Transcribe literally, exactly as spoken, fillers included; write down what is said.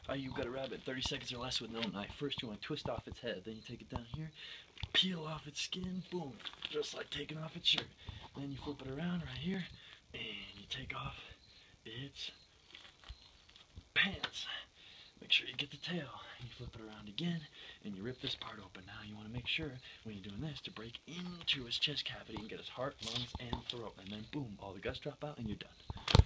Uh, you've got a rabbit, thirty seconds or less with no knife. First you want to twist off its head, then you take it down here, peel off its skin, boom, just like taking off its shirt. Then you flip it around right here, and you take off its pants. Make sure you get the tail. You flip it around again, and you rip this part open. Now you want to make sure, when you're doing this, to break into his chest cavity and get his heart, lungs, and throat. And then boom, all the guts drop out, and you're done.